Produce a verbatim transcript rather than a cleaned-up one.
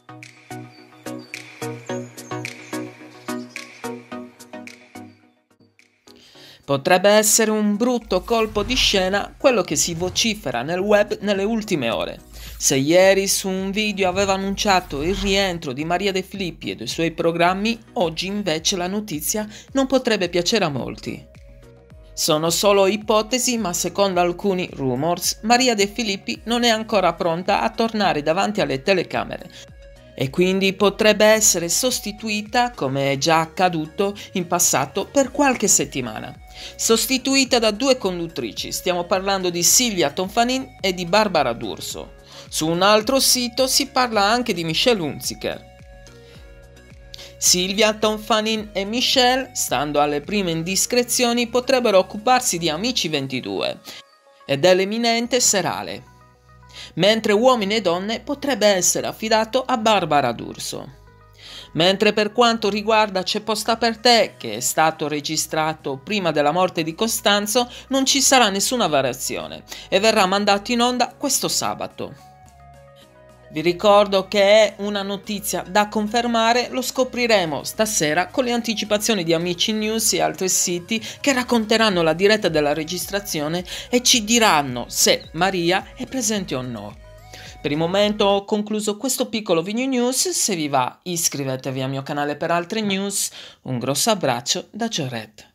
Potrebbe essere un brutto colpo di scena quello che si vocifera nel web nelle ultime ore. Se ieri su un video aveva annunciato il rientro di Maria De Filippi e dei suoi programmi, oggi invece la notizia non potrebbe piacere a molti. Sono solo ipotesi, ma secondo alcuni rumors, Maria De Filippi non è ancora pronta a tornare davanti alle telecamere e quindi potrebbe essere sostituita, come è già accaduto in passato, per qualche settimana. Sostituita da due conduttrici, stiamo parlando di Silvia Toffanin e di Barbara D'Urso. Su un altro sito si parla anche di Michelle Hunziker. Silvia Toffanin e Michelle, stando alle prime indiscrezioni, potrebbero occuparsi di Amici ventidue e dell'eminente serale, mentre Uomini e Donne potrebbe essere affidato a Barbara D'Urso. Mentre per quanto riguarda C'è posta per te, che è stato registrato prima della morte di Costanzo, non ci sarà nessuna variazione e verrà mandato in onda questo sabato. Vi ricordo che è una notizia da confermare, lo scopriremo stasera con le anticipazioni di Amici News e altri siti che racconteranno la diretta della registrazione e ci diranno se Maria è presente o no. Per il momento ho concluso questo piccolo video news, se vi va iscrivetevi al mio canale per altre news, un grosso abbraccio da Jared.